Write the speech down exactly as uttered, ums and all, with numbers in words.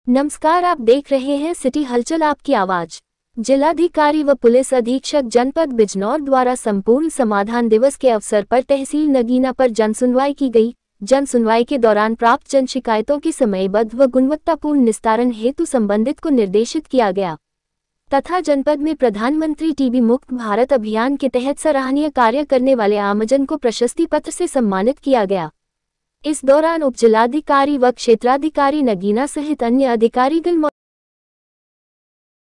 नमस्कार, आप देख रहे हैं सिटी हलचल आपकी आवाज। जिलाधिकारी व पुलिस अधीक्षक जनपद बिजनौर द्वारा संपूर्ण समाधान दिवस के अवसर पर तहसील नगीना पर जनसुनवाई की गई। जनसुनवाई के दौरान प्राप्त जन शिकायतों की समयबद्ध व गुणवत्तापूर्ण निस्तारण हेतु संबंधित को निर्देशित किया गया तथा जनपद में प्रधानमंत्री टीबी मुक्त भारत अभियान के तहत सराहनीय कार्य करने वाले आमजन को प्रशस्ति पत्र से सम्मानित किया गया। इस दौरान उप जिलाधिकारी व क्षेत्राधिकारी नगीना सहित अन्य अधिकारीगण